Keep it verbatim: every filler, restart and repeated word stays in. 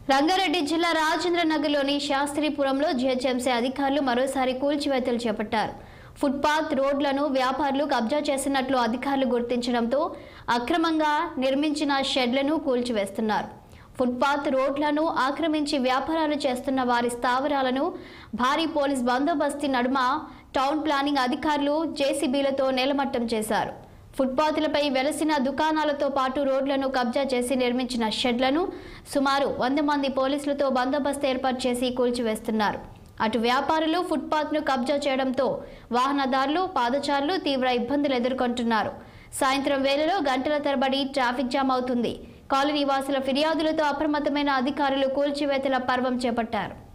రంగారెడ్డి జిల్లా రాజేంద్రనగర్లోని శాస్త్రీపురంలో జీహెచ్ఎంసీ అధికారులు మరోసారి కూల్చివేతలు చేపట్టారు. ఫుట్పాత్ రోడ్లను వ్యాపారులు కబ్జా చేసినట్లు అధికారులు గుర్తించడంతో అక్రమంగా నిర్మించిన షెడ్లను కూల్చివేస్తున్నారు. ఫుట్పాత్ రోడ్లను ఆక్రమించి వ్యాపారాలు చేస్తున్న వారి స్థావరాలను భారీ పోలీస్ బందోబస్తు నడుమ టౌన్ ప్లానింగ్ అధికారులు జేసీబీలతో నేలమట్టం చేశారు. ఫుట్పాత్లపై వెలసిన దుకాణాలతో పాటు రోడ్లను కబ్జా చేసి నిర్మించిన షెడ్లను సుమారు వంద మంది పోలీసులతో బందోబస్తు ఏర్పాటు చేసి కూల్చివేస్తున్నారు. అటు వ్యాపారులు ఫుట్పాత్ను కబ్జా చేయడంతో వాహనదారులు పాదచారులు తీవ్ర ఇబ్బందులు ఎదుర్కొంటున్నారు. సాయంత్రం వేళలో గంటల తరబడి ట్రాఫిక్ జామ్ అవుతుంది. కాలనీ వాసుల ఫిర్యాదులతో అప్రమత్తమైన అధికారులు కూల్చివేతల పర్వం చేపట్టారు.